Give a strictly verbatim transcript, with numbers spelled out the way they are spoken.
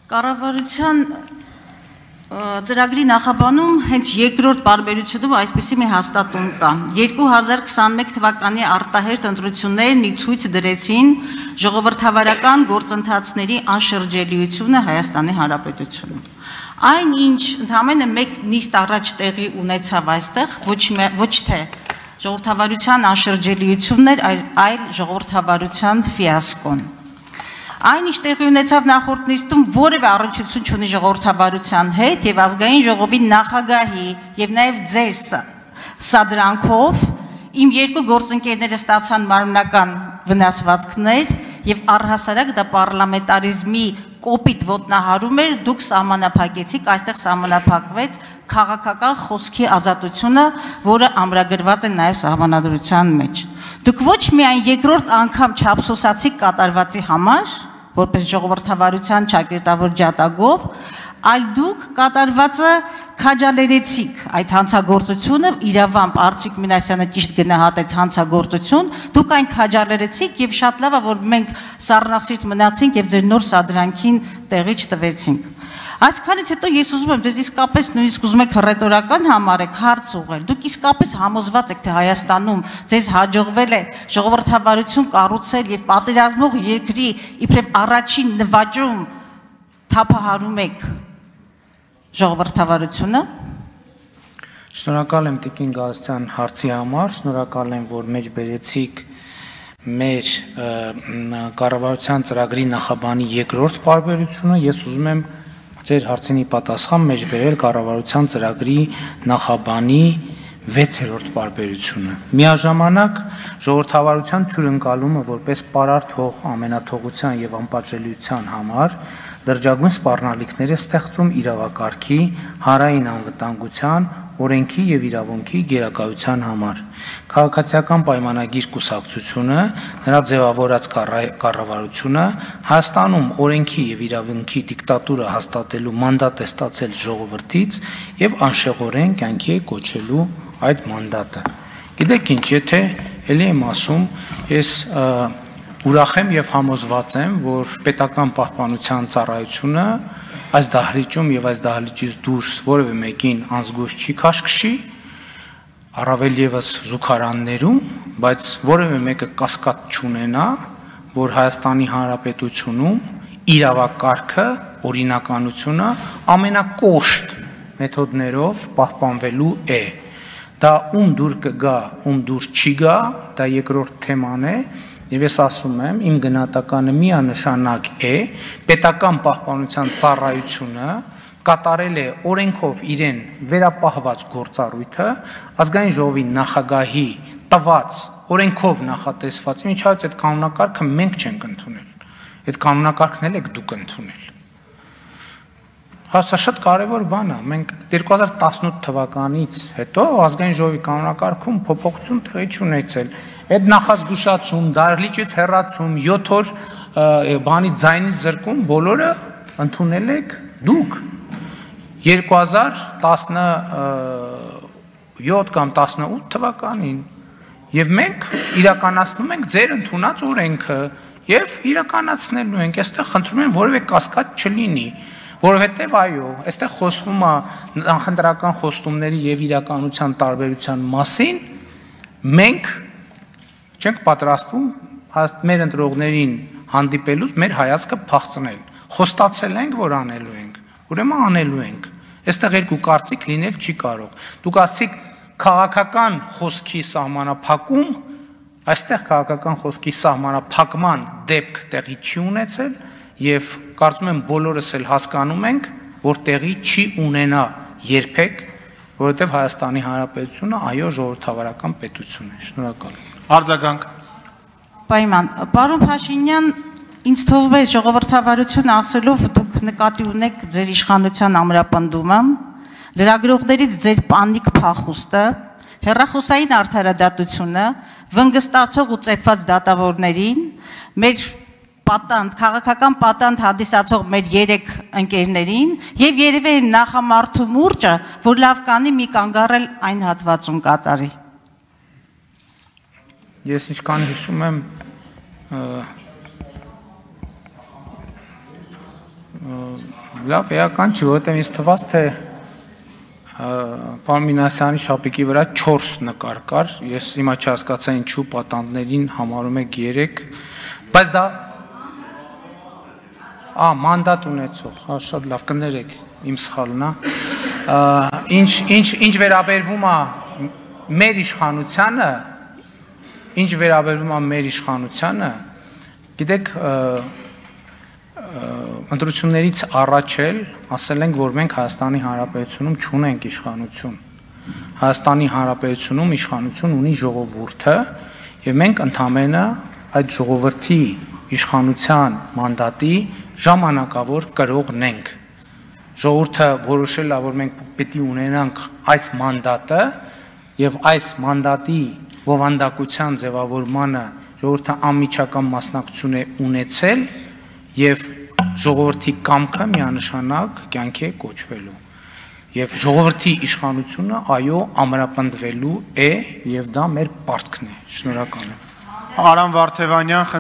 Կառավարության ծրագրի նախաբանում հենց երկրորդ տարբերությունում այսպիսի մի հաստատում կա։ երկու հազար քսաներկու թվականի արտահերթ ընտրություններն ի ցույց դրեցին ժողովրդավարական գործընթացների անշրջելիությունը Հայաստանի Հանրապետությունում։ Այն ինչ ընդամենը մեկ նիստ առաջ տեղի ունեցավ այստեղ, ոչ թե ժողովրդավարության անշրջելիությունն էր, այլ ժողովրդավարության ֆիասկոն։ Այն ինչ տեղի ունեցավ նախորդ նիստում որևէ առնչություն չունի ժողովրդավարության հետ եւ ազգային ժողովի նախագահի եւ նաեւ ձեր սադրանքով իմ երկու գործընկերները ստացան մարմնական վնասվածքներ եւ առհասարակ դա պարլամենտարիզմի կոպիտ ոտնահարում էր, դուք սահմանափակեցիք, այստեղ սահմանափակվեց քաղաքական խոսքի ազատությունը, որը ամրագրված է նաեւ սահմանադրության մեջ։ Դուք ոչ միայն երկրորդ անգամ չափսոսացիք կատարվածի համար, որպես ժողովրդավարության ճակերտավոր ջատագով, այլ դուք կատարվածը քաջալերեցիք այդ հանցագործությունը, իրավամբ Արծվիկ Մինասյանը ճիշտ գնահատեց հանցագործություն, դուք այն քաջալերեցիք եւ շատ լավ է, որ մենք սառնասիրտ մնացինք եւ ձեր նոր սադրանքին տեղի չտվեցինք։ Այսքանից հետո ես ուզում եմ դες իսկապես նույնիսկ ուզում եք ռետորական համարեք, հարց ուղղել։ Դուք իսկապես համոզված եք, թե Հայաստանում ձեզ հաջողվել է ժողովրդավարություն կառուցել եւ պատերազմող երկրի իբրև առաջին նվաճում թափահարում եք ժողովրդավարությունը։ Շնորհակալ եմ Տիկին Գալստյան հարցի համար, շնորհակալ եմ, որ մեջ բերեցիք մեր կառավարության ծրագրի նախաբանի երկրորդ պարբերությունը։ Ես ուզում եմ ձեր հարցինի պատասխան մեջ բերել կառավարության ծրագրի նախաբանի վեցերորդ պարբերությունը։ Միաժամանակ ժողովրդավարության թյուրընկալումը որպես պարարտ հող ամենաթողության եւ անպատժելիության համար լրջագույն սպառնալիքներ է ստեղծում իրավակարգի, հանրային անվտանգության, օրենքի եւ իրավունքի գերակայության համար։ Քաղաքացիական պայմանագիր կուսակցությունը, նրա ձևավորած կառավարությունը Հայաստանում օրենքի եւ իրավունքի դիկտատուրը հաստատելու մանդատ է ստացել ժողովրդից եւ անշեղորեն կյանքի է կոչելու այդ մանդատը։ Գիտեք ինչ, եթե ելի եմ ասում, ես ուրախ եմ եւ համոզված եմ, որ պետական պահպանության ծառայությունը այս դահլիճում եւ այս դահլիճից դուրս որևէ մեկին անզգույշ չի քաշքշի, առավել եւս զուգարաններում, բայց որևէ մեկը կասկած չունենա, որ Հայաստանի Հանրապետությունում իրավակարգը, օրինականությունը ամենակոշտ մեթոդներով պահպանվելու է։ Դա ում դուր կգա, ում դուր չի գա, դա երկրորդ թեման է։ Եվ ես ասում եմ, իմ գնահատականը միանշանակ է, պետական պահպանության ծառայությունը կատարել է օրենքով իրեն վերապահված գործառույթը, ազգային ժողովի նախագահի տված օրենքով նախատեսված, ինչպես այդ կանոնակարգը մենք չենք ընդունել, այդ կանոնակարգն էլ եք դուք ընդունել։ Սա շատ կարևոր բան է, մենք երկու հազար տասնութ թվականից հետո ազգային ժողովի կանոնակարգում փոփոխություն տեղի չունեցել։ Այդ նախազգուշացում, դահլիճից հեռացում, յոթ օր բանի ձայնից զրկում, բոլորը ընդունել եք դուք երկու հազար տասնյոթ կամ տասնութ թվականին, եւ մենք իրականացնում ենք ձեր ընդունած օրենքը եւ իրականացնելու ենք, այստեղ խնդրում եմ որևէ կասկած չլինի, որովհետեւ այո, այստեղ խոսվում է նախընտրական խոստումների եւ իրականության տարբերության մասին, մենք չենք պատրաստվում մեր ընտրողներին հանդիպելուց մեր հայացքը փախցնել։ Խոստացել ենք, որ անելու ենք, ուրեմն անելու ենք։ Այստեղ երկու կարծիք լինել չի կարող։ Դուք ասացիք քաղաքական խոսքի սահմանափակում, այստեղ քաղաքական խոսքի սահմանափակման դեպք տեղի չի ունեցել եւ կարծում եմ բոլորս էլ հասկանում ենք, որ տեղի չի ունենա երբեք, որովհետեւ Հայաստանի Հանրապետությունը այո ժողովրդավարական պետություն է։ Շնորհակալ եմ։ Արձագանք։ Պայման, պարոն Փաշինյան, ինձ թվում է ժողովրդավարություն ասելով դուք նկատի ունեք ձեր իշխանության ամրապնդումը, լրագրողներից ձեր պանիկ փախուստը, հեռախոսային արդարադատությունը, վնգստացող ու ծեփված դատավորներին, մեր պատանդ, քաղաքական պատանդ հանդիսացող մեր երեք ընկերներին եւ երևի նախամարդու մուրճը, որ լավ կանի մի կանգառել այն հատվածում կատարի։ Ես ինչքան հիշում եմ Լավ, էական չի, որովհետև ինձ թվաց, թե պարոն Մինասյանի շապիկի վրա չորս նկար կար, ես հիմա չհասկացա ինչու պատանդներին համարում եք երեք, բայց դա Ա, մանդատ ունեցող, հա, շատ լավ, կներեք, իմ սխալն է, ինչ վերաբերվում է մեր իշխանությանը, ինչ վերաբերվում է մեր իշխանությանը, գիտեք, ընտրություններից առաջ էլ ասել ենք, որ մենք Հայաստանի Հանրապետությունում չունենք իշխանություն, Հայաստանի Հանրապետությունում իշխանություն ունի ժողովուրդը և մենք ընդամենը այդ ժողովրդի իշխանության մանդատի ժամանակավոր կրողն ենք, ժողովուրդը որոշել է, որ մենք պետք է ունենանք այս մանդատը և այս մանդատի բովանդակության ձևավորմանը ժողովուրդը անմիջական մասնակցություն է ունեցել և ժողովրդի կամքը միանշանակ կյանքի է կոչվելու և ժողովրդի իշխանությունը այո ամրապնդվելու է և դա մեր պարտքն է, շնորհակալ եմ։ Արամ Վարդևանյան